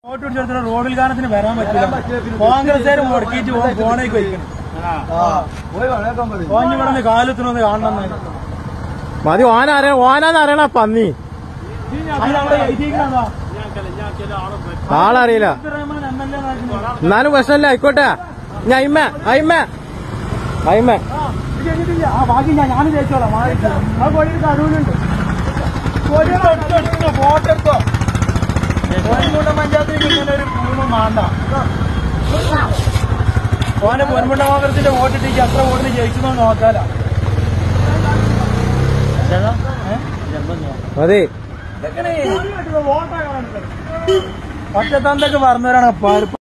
റോഡിൽ ഗാനത്തിന് വരാൻ പറ്റില്ല. കോൺഗ്രസ്സുകാർ മുടക്കിയിട്ട് ഫോണേക്ക് വയ്ക്കണം. ഓഞ്ഞിവിടുന്ന് കാലത്തിനൊന്ന് കാണണം. മതി. ഓനാന്നറിയണ പന്നി ആളറിയില്ല. എന്നാലും പ്രശ്നമില്ല. ആയിക്കോട്ടെ. ഞാൻ അയിമ ബാക്കി ഞാൻ ജയിച്ചോളാം. ആ കോഴിയുടെ അറിവുണ്ട്. വോട്ടെടുത്തോ. പൊന്മുണ്ട പഞ്ചായത്തിൽ ഇങ്ങനെ ഒരു ഭൂമി വേണ്ട. ഓനെ പൊന്മുണ്ട കോൺഗ്രസിന്റെ വോട്ടിട്ടേക്ക് അത്ര വോട്ടിന് ജയിച്ചെന്നോ നോക്കാല. മതി. ഇതൊക്കെ ഒറ്റത്തന്തൊക്കെ പറഞ്ഞവരാണ്.